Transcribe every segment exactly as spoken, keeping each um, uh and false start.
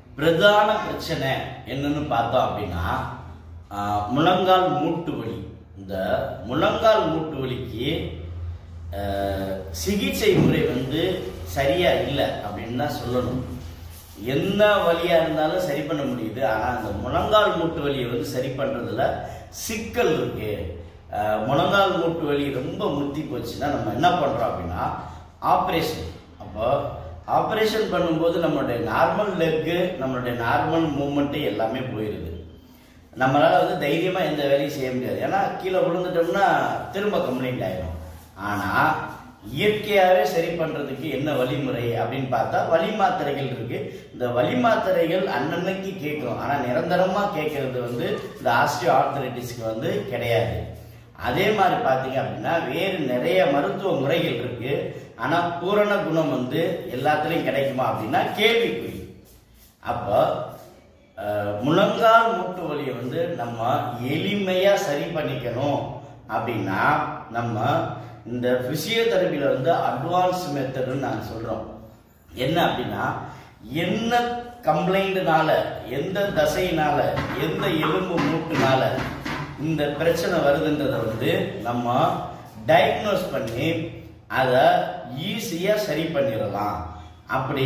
பிரதான பிரச்சனை என்னன்னு பார்த்தோம் அப்படின்னா முழங்கால் மூட்டு வலி. இந்த முழங்கால் மூட்டு வலிக்கு சிகிச்சை முறை வந்து சரியா இல்லை அப்படின்னு தான் சொல்லணும். என்ன வலியா இருந்தாலும் சரி பண்ண முடியுது, ஆனால் அந்த முழங்கால் மூட்டு வலியை வந்து சரி பண்றதுல சிக்கல் இருக்கு. முழங்கால் மூட்டு வலி ரொம்ப முத்தி போச்சுன்னா நம்ம என்ன பண்றோம் அப்படின்னா ஆப்ரேஷன். அப்போ ஆப்ரேஷன் பண்ணும்போது நம்மளுடைய நார்மல் லெக்கு, நம்மளுடைய நார்மல் மூவ்மெண்ட்டு எல்லாமே போயிடுது. நம்மளால வந்து தைரியமா எந்த வேலையும் செய்ய முடியாது. ஏன்னா கீழே விழுந்துட்டோம்னா திரும்ப கம்ப்ளைண்ட் ஆயிடும். ஆனா இயற்கையாவே சரி பண்றதுக்கு என்ன வழிமுறை அப்படின்னு பார்த்தா வலி மாத்திரைகள் இருக்கு. இந்த வலி மாத்திரைகள் அன்னன்னைக்கு கேட்கும், ஆனா நிரந்தரமா கேட்கறது வந்து இந்த ஆஸ்டியோ ஆர்த்தரைட்டிஸ்க்கு வந்து கிடையாது. அதே மாதிரி பார்த்தீங்க அப்படின்னா வேறு நிறைய மருத்துவ முறைகள் இருக்கு, ஆனா பூரண குணம் வந்து எல்லாத்துலயும் கிடைக்குமா அப்படின்னா கேள்விக்குறி. அப்போ முழங்கால் மூட்டு வலியை வந்து நம்ம எளிமையா சரி பண்ணிக்கணும் அப்படின்னா நம்ம இந்த பிசியோதெரபியில வந்து அட்வான்ஸ் மெத்தட்னு நாங்கள் சொல்றோம். என்ன அப்படின்னா என்ன கம்ப்ளைண்ட்னால, எந்த தசையினால, எந்த எலும்பு மூட்டுனால இந்த பிரச்சனை வருதுன்றத வந்து நம்ம டயக்னோஸ் பண்ணி அதை ஈஸியா சரி பண்ணிடலாம். அப்படி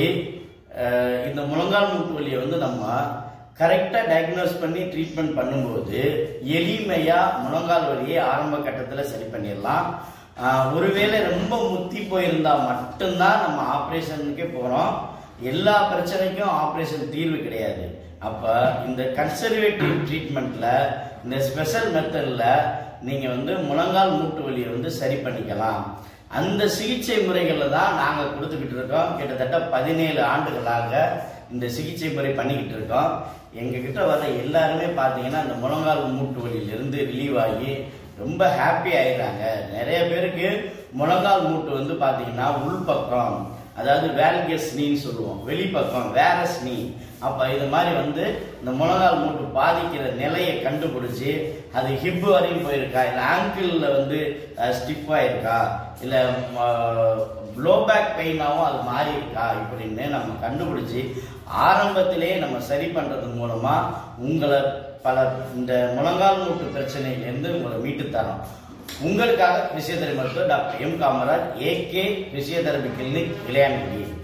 இந்த முழங்கால் மூட்டு வலியை வந்து நம்ம கரெக்டா டயக்னோஸ் பண்ணி ட்ரீட்மெண்ட் பண்ணும்போது எளிமையா முழங்கால் வலியை ஆரம்ப கட்டத்தில் சரி பண்ணிடலாம். ஒருவேளை ரொம்ப முத்தி போயிருந்தா மட்டும்தான் நம்ம ஆப்ரேஷனுக்கே போறோம். எல்லா பிரச்சனைக்கும் ஆப்ரேஷன் தீர்வு கிடையாது. அப்ப இந்த கன்சர்வேட்டிவ் ட்ரீட்மெண்ட்ல, இந்த ஸ்பெஷல் மெத்தட்ல நீங்க வந்து முழங்கால் மூட்டு வலியை வந்து சரி பண்ணிக்கலாம். அந்த சிகிச்சை முறைகள்ல தான் நாங்க கொடுத்துக்கிட்டு இருக்கோம். கிட்டத்தட்ட பதினேழு ஆண்டுகளாக இந்த சிகிச்சை முறை பண்ணிக்கிட்டு இருக்கோம். எங்க கிட்ட வர எல்லாருமே பாத்தீங்கன்னா இந்த முழங்கால் மூட்டு வலியிலிருந்து ரிலீவ் ஆகி ரொம்ப ஹாப்பி ஆயிடுறாங்க. நிறைய பேருக்கு முழங்கால் மூட்டு வந்து பாத்தீங்கன்னா உள்பக்கம், அதாவது வேல்கஸ் நீன்னு சொல்லுவோம், வெளிப்பக்கம் வேரஸ் நீ. அப்ப இது மாதிரி வந்து இந்த முழங்கால் மூட்டு பாதிக்கிற நிலையை கண்டுபிடிச்சு அது ஹிப் வரையும் போயிருக்கா, இல்ல ஆங்கிள் வந்து ஸ்டிஃபா இருக்கா, இல்ல லோ பேக் பெயினாவும் அது மாறி இருக்கா இப்படின்னு நம்ம கண்டுபிடிச்சு ஆரம்பத்திலேயே நம்ம சரி பண்றது மூலமா உங்களை பல இந்த முழங்கால் மூட்டு பிரச்சனையிலிருந்து உங்களை மீட்டு தரோம். உங்களுக்காக பிசியோதெரபி மருத்துவர் doctor M Kamaraj, AK physiotherapy clinic, Ilayangudi.